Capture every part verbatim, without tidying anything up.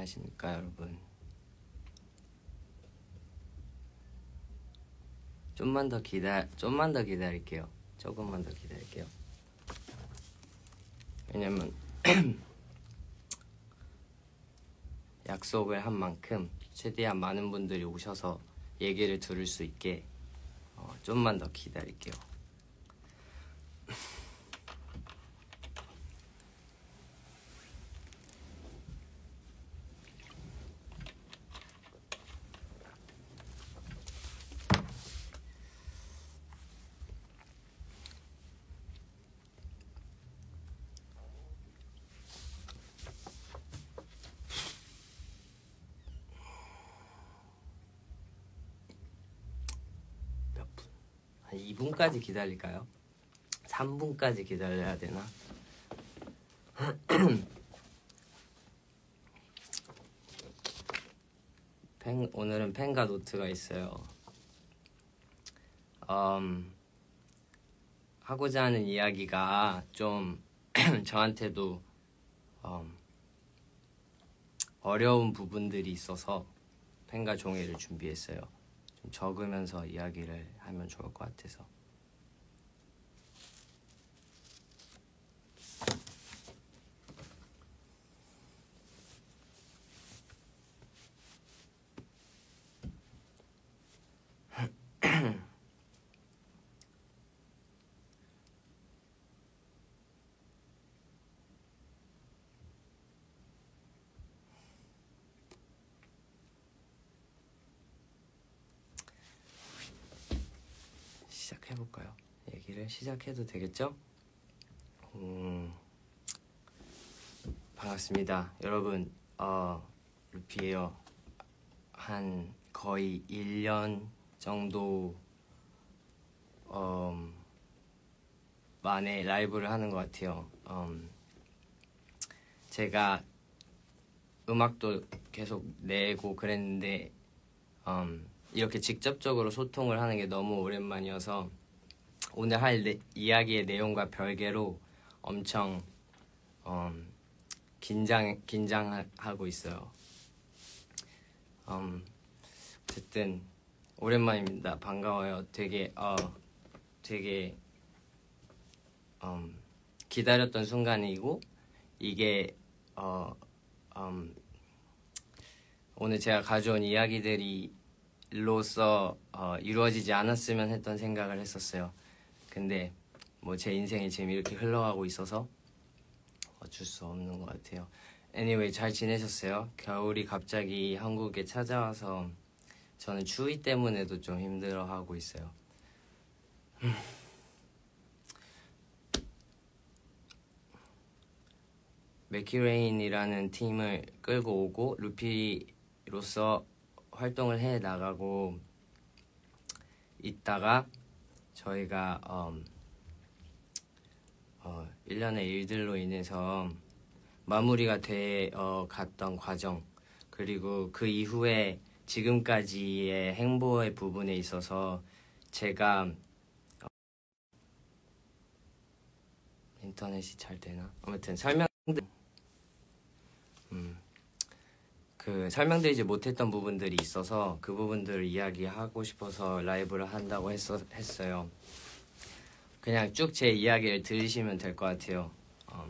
안녕하십니까 여러분. 좀만 더 기다 좀만 더 기다릴게요. 조금만 더 기다릴게요. 왜냐면 약속을 한 만큼 최대한 많은 분들이 오셔서 얘기를 들을 수 있게 어, 좀만 더 기다릴게요. 한 이 분까지 기다릴까요? 삼 분까지 기다려야 되나? 펜, 오늘은 펜과 노트가 있어요. 음, 하고자 하는 이야기가 좀 저한테도 음, 어려운 부분들이 있어서 펜과 종이를 준비했어요. 좀 적으면서 이야기를 하면 좋을 것 같아서. 시작해볼까요? 얘기를 시작해도 되겠죠? 음, 반갑습니다. 여러분, 어, 루피예요. 한 거의 일 년 정도 음, 만에 라이브를 하는 것 같아요. 음, 제가 음악도 계속 내고 그랬는데 음, 이렇게 직접적으로 소통을 하는 게 너무 오랜만이어서 오늘 할 내, 이야기의 내용과 별개로 엄청 음, 긴장, 긴장하고 있어요. 음, 어쨌든 오랜만입니다. 반가워요. 되게 어, 되게 음, 기다렸던 순간이고 이게 어, 음, 오늘 제가 가져온 이야기들이로서 어, 이루어지지 않았으면 했던 생각을 했었어요. 근데 뭐 제 인생이 지금 이렇게 흘러가고 있어서 어쩔 수 없는 것 같아요. Anyway, 잘 지내셨어요? 겨울이 갑자기 한국에 찾아와서 저는 추위 때문에도 좀 힘들어하고 있어요. 맥키레인이라는 팀을 끌고 오고 루피로서 활동을 해 나가고 있다가 저희가 음, 어, 일련의 일들로 인해서 마무리가 돼 어, 갔던 과정, 그리고 그 이후에 지금까지의 행보의 부분에 있어서 제가 어, 인터넷이 잘 되나? 아무튼 설명 음, 그 설명드리지 못했던 부분들이 있어서 그 부분들을 이야기하고 싶어서 라이브를 한다고 했어, 했어요. 그냥 쭉 제 이야기를 들으시면 될 것 같아요. 음,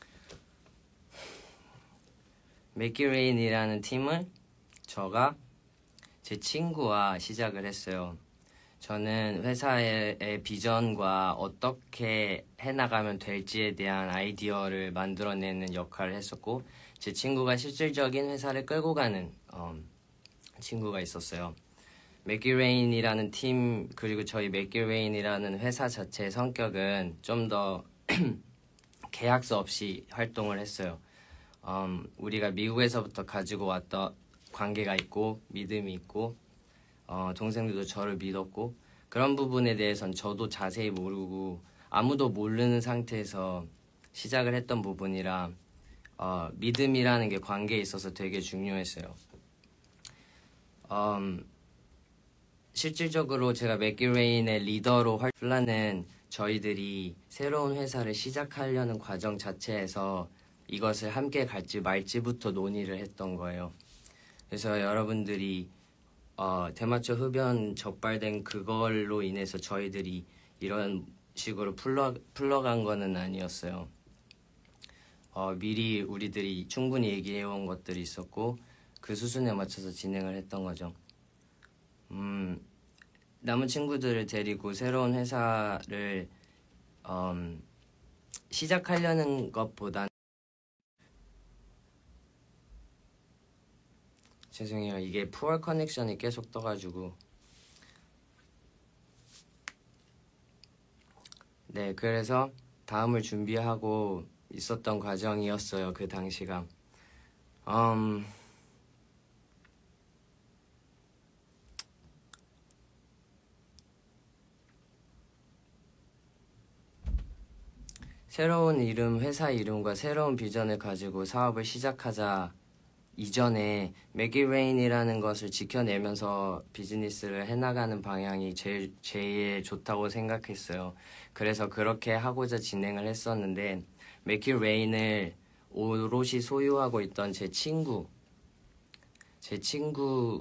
맥키레인이라는 팀을 저가 제 친구와 시작을 했어요. 저는 회사의 비전과 어떻게 해나가면 될지에 대한 아이디어를 만들어내는 역할을 했었고, 제 친구가 실질적인 회사를 끌고 가는 음, 친구가 있었어요. 맥키레인이라는 팀, 그리고 저희 맥키레인이라는 회사 자체의 성격은 좀 더 계약서 없이 활동을 했어요. 음, 우리가 미국에서부터 가지고 왔던 관계가 있고 믿음이 있고 어, 동생들도 저를 믿었고, 그런 부분에 대해서는 저도 자세히 모르고 아무도 모르는 상태에서 시작을 했던 부분이라 어, 믿음이라는 게 관계에 있어서 되게 중요했어요. 음, 실질적으로 제가 맥키레인의 리더로 활동하는 저희들이 새로운 회사를 시작하려는 과정 자체에서 이것을 함께 갈지 말지부터 논의를 했던 거예요. 그래서 여러분들이 어, 대마초 흡연 적발된 그걸로 인해서 저희들이 이런 식으로 풀러, 풀러간 거는 아니었어요. 어, 미리 우리들이 충분히 얘기해온 것들이 있었고 그 수순에 맞춰서 진행을 했던 거죠. 음, 남은 친구들을 데리고 새로운 회사를 음, 시작하려는 것보단 죄송해요. 이게 푸얼 커넥션이 계속 떠가지고 네, 그래서 다음을 준비하고 있었던 과정이었어요. 그 당시가 음, 새로운 이름, 회사 이름과 새로운 비전을 가지고 사업을 시작하자 이전에 맥기레인이라는 것을 지켜내면서 비즈니스를 해나가는 방향이 제일, 제일 좋다고 생각했어요. 그래서 그렇게 하고자 진행을 했었는데 맥기레인을 오롯이 소유하고 있던 제 친구 제 친구의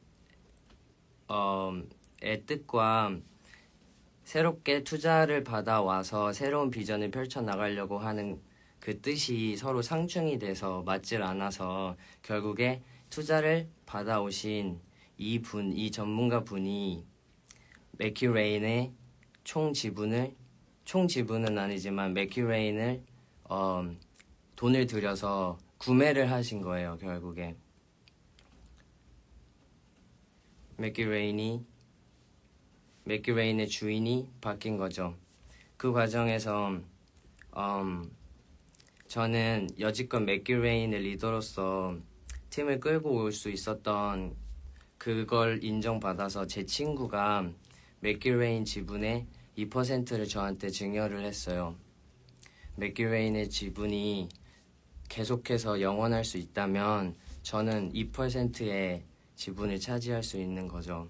뜻과 새롭게 투자를 받아와서 새로운 비전을 펼쳐나가려고 하는 그 뜻이 서로 상충이 돼서 맞질 않아서 결국에 투자를 받아오신 이 분, 이 전문가 분이 맥큐레인의 총 지분을, 총 지분은 아니지만 맥큐레인을 어, 돈을 들여서 구매를 하신 거예요, 결국에. 맥큐레인이, 맥큐레인의 주인이 바뀐 거죠. 그 과정에서 음, 저는 여지껏 맥큐레인의 리더로서 팀을 끌고 올 수 있었던 그걸 인정받아서 제 친구가 맥큐레인 지분의 이 퍼센트를 저한테 증여를 했어요. 맥큐레인의 지분이 계속해서 영원할 수 있다면 저는 이 퍼센트의 지분을 차지할 수 있는 거죠.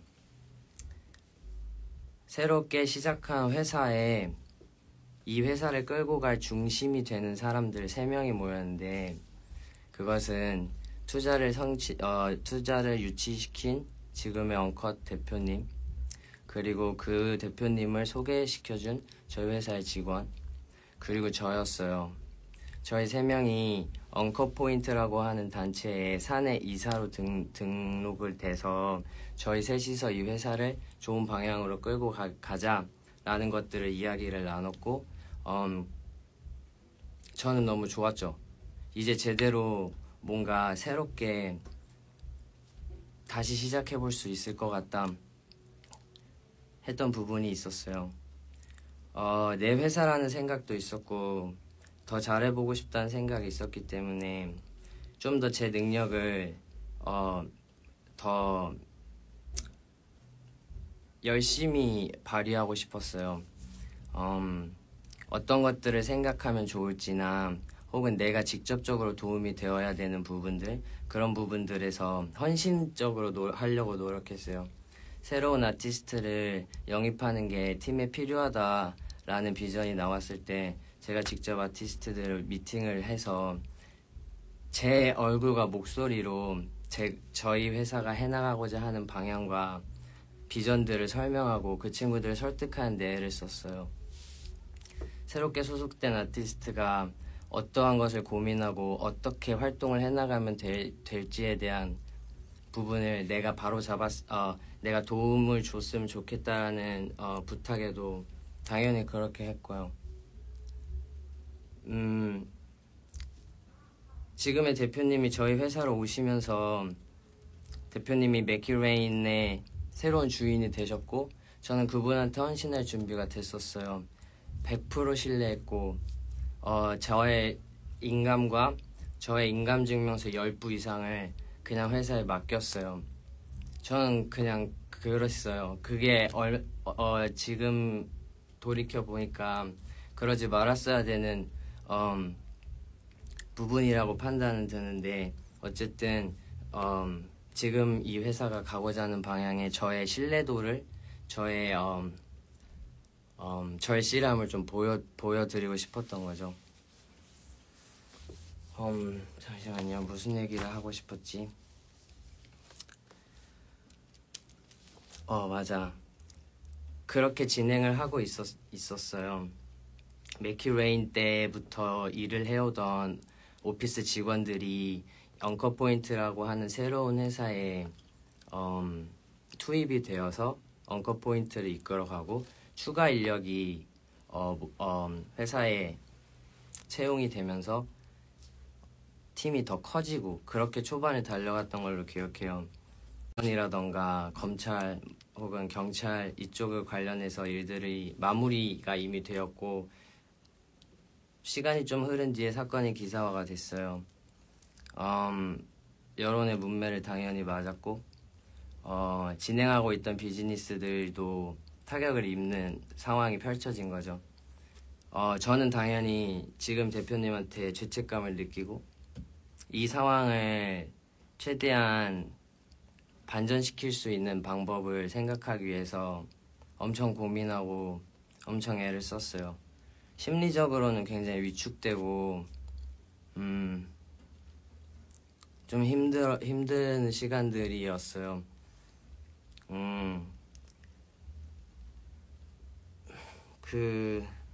새롭게 시작한 회사에 이 회사를 끌고 갈 중심이 되는 사람들 세 명이 모였는데 그것은 투자를 성취, 어, 투자를 유치시킨 지금의 언컷 대표님 그리고 그 대표님을 소개시켜준 저희 회사의 직원 그리고 저였어요. 저희 세 명이 언컷 포인트라고 하는 단체에 사내 이사로 등, 등록을 돼서 저희 셋이서 이 회사를 좋은 방향으로 끌고 가, 가자라는 것들을 이야기를 나눴고 음, 저는 너무 좋았죠. 이제 제대로 뭔가 새롭게 다시 시작해볼 수 있을 것 같다 했던 부분이 있었어요. 어, 내 회사라는 생각도 있었고 더 잘해보고 싶다는 생각이 있었기 때문에 좀 더 제 능력을 어, 더 열심히 발휘하고 싶었어요. 음, 어떤 것들을 생각하면 좋을지나 혹은 내가 직접적으로 도움이 되어야 되는 부분들 그런 부분들에서 헌신적으로 노, 하려고 노력했어요. 새로운 아티스트를 영입하는 게 팀에 필요하다라는 비전이 나왔을 때 제가 직접 아티스트들을 미팅을 해서 제 얼굴과 목소리로 제, 저희 회사가 해나가고자 하는 방향과 비전들을 설명하고 그 친구들을 설득하는 데 애를 썼어요. 새롭게 소속된 아티스트가 어떠한 것을 고민하고 어떻게 활동을 해나가면 될, 될지에 대한 부분을 내가 바로 잡았, 어, 내가 도움을 줬으면 좋겠다는 어, 부탁에도 당연히 그렇게 했고요. 음, 지금의 대표님이 저희 회사로 오시면서 대표님이 맥큐레인의 새로운 주인이 되셨고 저는 그분한테 헌신할 준비가 됐었어요. 백 퍼센트 신뢰했고 어, 저의 인감과 저의 인감증명서 십 부 이상을 그냥 회사에 맡겼어요. 저는 그냥 그랬어요. 그게 얼, 어, 지금 돌이켜보니까 그러지 말았어야 되는 음, 부분이라고 판단은 드는데 어쨌든 음, 지금 이 회사가 가고자 하는 방향에 저의 신뢰도를 저의 음, 음, 절실함을 좀 보여, 보여드리고 싶었던 거죠. 음, 잠시만요. 무슨 얘기를 하고 싶었지? 어, 맞아. 그렇게 진행을 하고 있었, 있었어요. 맥큐레인 때부터 일을 해오던 오피스 직원들이 엉커포인트라고 하는 새로운 회사에 음, 투입이 되어서 엉커포인트를 이끌어가고 추가 인력이 어, 어, 회사에 채용이 되면서 팀이 더 커지고 그렇게 초반에 달려갔던 걸로 기억해요. 이라던가 검찰 혹은 경찰 이쪽을 관련해서 일들이 마무리가 이미 되었고 시간이 좀 흐른 뒤에 사건이 기사화가 됐어요. 음, 여론의 문매를 당연히 맞았고 어, 진행하고 있던 비즈니스들도 타격을 입는 상황이 펼쳐진 거죠. 어, 저는 당연히 지금 대표님한테 죄책감을 느끼고 이 상황을 최대한 반전시킬 수 있는 방법을 생각하기 위해서 엄청 고민하고 엄청 애를 썼어요. 심리적으로는 굉장히 위축되고 음, 좀 힘들, 힘든 시간들이었어요. 음, 그